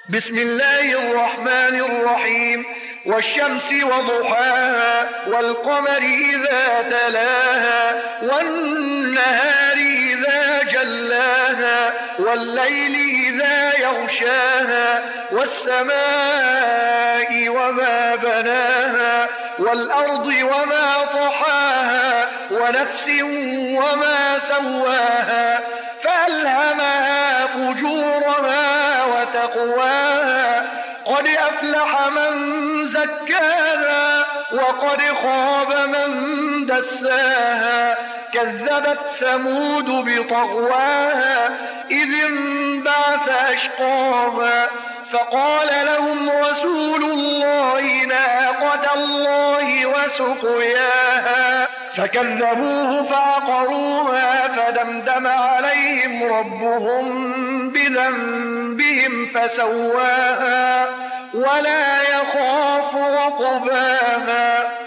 بسم الله الرحمن الرحيم. والشمس وضحاها والقمر إذا تلاها والنهار إذا جلاها والليل إذا يغشاها والسماء وما بناها والأرض وما طحاها ونفس وما سواها فألهمها فجورها وتقواها قد أفلح من زكاها وقد خاب من دساها كذبت ثمود بطغواها إذ انبعث أشقاها فقال لهم رسول الله ناقة الله وسقياها فكذبوه فعقروها فدمدم عليهم ربهم بذنبهم فسواها ولا يخاف عقباها.